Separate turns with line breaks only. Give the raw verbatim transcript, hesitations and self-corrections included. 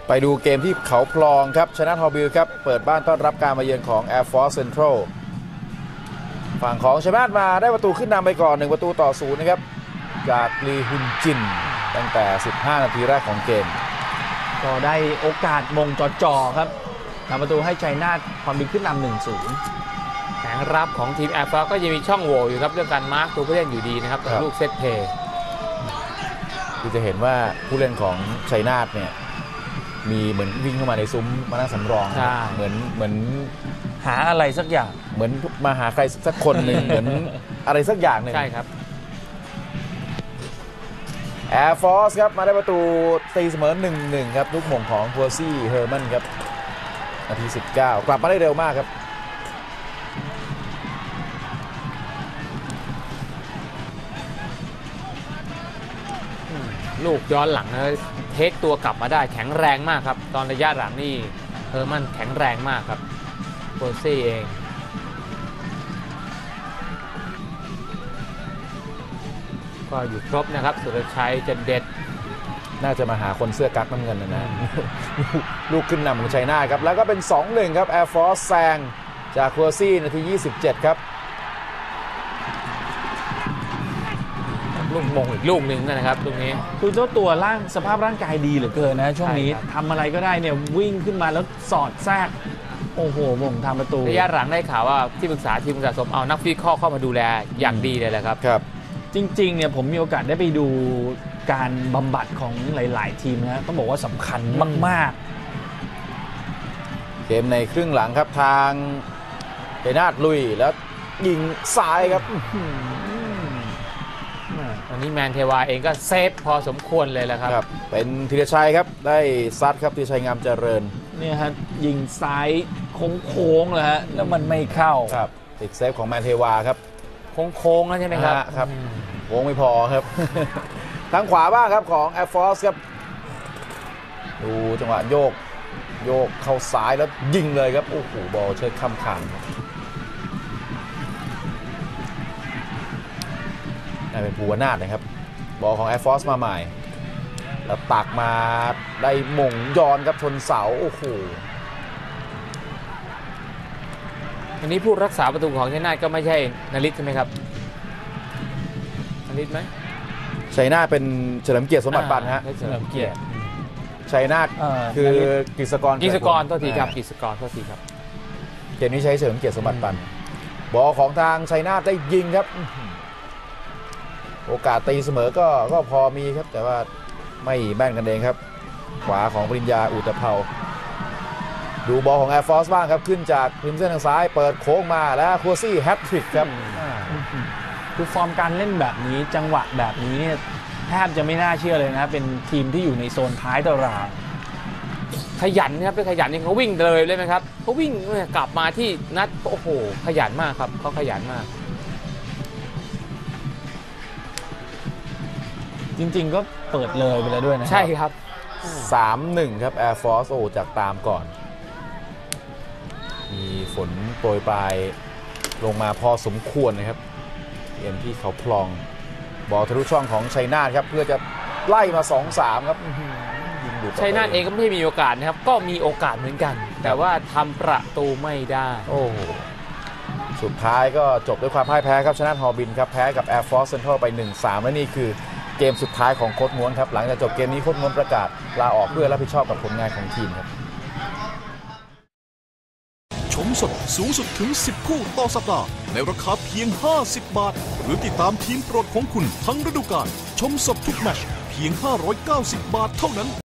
ไปดูเกมที่เขาพลองครับชนะทอบิลครับเปิดบ้านต้อนรับการมาเยือนของ Air Force Central ฝั่งของชัยนาทมาได้ประตูขึ้นนำไปก่อนหนึ่งประตูต่อศูนย์นะครับจากลีฮุนจินตั้งแต่สิบห้านาทีแรกของเกม
ก็ได้โอกาสมงจ่อๆครับทำประตูให้ชัยนาทความดีขึ้นนำ หนึ่งศูนย์
แผงรับของทีมแอร์ฟอร์ก็ยังมีช่องโหว่อยู่ครับเรื่องการมาร์คตัวผู้เล่นอยู่ดีนะครับกับลูกเซตเพย์
คือจะเห็นว่าผู้เล่นของชัยนาทเนี่ยมีเหมือนวิ่งเข้ามาในซุ้มมานั่งสำรองเหมือนเหมือน
หาอะไรสักอย่าง
เหมือนมาหาใครสักคนหนึ่ง เหมือนอะไรสักอย่างหนึ่ง
ใช่ครับ
Air Force ครับมาได้ประตูตีเสมอ หนึ่งหนึ่ง ครับลูกหม่งของพัวซี่เฮอร์มันครับนาทีสิบเก้ากลับมาได้เร็วมากครับ
ลูกย้อนหลังนะเทคตัวกลับมาได้แข็งแรงมากครับตอนระยะหลังนี่เฮอร์มันแข็งแรงมากครับโพซี่เองก็อยู่ครบนะครับสุรชัยจันเด็ด
น่าจะมาหาคนเสื้อกั๊กน้ำเงินนะนะ ลูกขึ้นนำของชัยนาทครับแล้วก็เป็น สองหนึ่ง ครับ Air Force แซงจากพัวซี่นาทียี่สิบเจ็ดครับ
ลูกมงอีกลูกหนึ่งนะครับตรงนี้
คือเจ้าตัวร่างสภาพร่างกายดีเหลือเกินนะช่วงนี้ทำอะไรก็ได้เนี่ยวิ่งขึ้นมาแล้วสอดแทรกโอ้โหมงทำประตู
ระยะหลังได้ข่าวว่าที่ปรึกษาทีมสะสมเอานักวิเคราะห์เข้ามาดูแลอย่างดีเลยแหละครับ
ครับ
จริงๆเนี่ยผมมีโอกาสได้ไปดูการบำบัดของหลายๆทีมนะต้องบอกว่าสำคัญมาก
ๆเกมในครึ่งหลังครับทางชัยนาทลุยแล้วยิงซ้ายครับ
ตอนนี้แมนเทวาเองก็เซฟพอสมควรเลยแหละครับ
เป็นธีรชัยครับได้ซัดครับธีรชัยงามเจริญ
เนี่ยฮะยิงซ้ายโค้งๆเลยฮะแล้วมันไม่เข้า
ครับติดเซฟของแมนเทวาครับ
โค้งๆแล้วใช่ไหมครับ
ครับโค้งไม่พอครับทางขวาบ้างครับของ Air Force ครับดูจังหวะโยกโยกเข้าซ้ายแล้วยิงเลยครับโอ้โหบอลเชิดข้ามคานได้เป็นภูวนาถนะครับบอลของ Air Force มาใหม่แล้วตักมาได้หม่งย้อนครับชนเสาโอ้โห
อันนี้ผู้รักษาประตูของชัยนาทก็ไม่ใช่นฤทธิ์ใช่ไหมครับนฤทธิ์ไหม
ชัยนาทเป็นเฉลิมเกียรติสมบัติปันฮะ
เฉลิมเกียรติ
ชัยนาทคือกฤษกร
กฤษกรโทษทีครับกฤษกรโทษทีครับ
เกมนี้ใช้เฉลิมเกียรติสมบัติปันบอลของทางชัยนาทได้ยิงครับโอกาสตีเสมอก็ก็พอมีครับแต่ว่าไม่แม่นกันเองครับขวาของปริญญาอุตภเปาดูบอลของ Air Force บ้างครับขึ้นจากริมเส้นทางซ้ายเปิดโค้งมาแล้วคัวซี่แฮตทริกครับ
คือฟอร์มการเล่นแบบนี้จังหวะแบบนี้เนี่ยแทบจะไม่น่าเชื่อเลยนะเป็นทีมที่อยู่ในโซนท้ายตาราง
ขยันครับเป็นขยันนี่เขาวิ่งเลยเลยไหมครับเขาวิ่งกลับมาที่นัดโอ้โหขยันมากครับเขาขยันมาก
จริงๆก็เปิดเลยไปแล้วด้วยนะ
ใช่ครับ
สามหนึ่ง ครับ Air Force โอ้จากตามก่อนมีฝนโปรยปลายลงมาพอสมควรนะครับเกมที่เขาพลองบอลทะลุช่องของชัยนาทครับเพื่อจะไล่มา สองสาม ครับ
ชัยนาทเองก็ไม่มีโอกาสนะครับก็มีโอกาสเหมือนกันแต่ว่าทำประตูไม่ได้
โอ้โหสุดท้ายก็จบด้วยความพ่ายแพ้ครับชนะฮอบินครับแพ้กับ Air Force Central ไป หนึ่งสาม และนี่คือเกมสุดท้ายของโค้ชง้วนครับหลังจากจบเกมนี้โค้ชง้วนประกาศลาออกเพื่อรับผิดชอบกับผลงานของทีมครับ
ชมสดสูงสุดถึงสิบคู่ต่อสัปดาห์ในราคาเพียงห้าสิบบาทหรือติดตามทีมโปรดของคุณทั้งฤดูกาลชมสดทุกแมตช์เพียงห้าร้อยเก้าสิบบาทเท่านั้น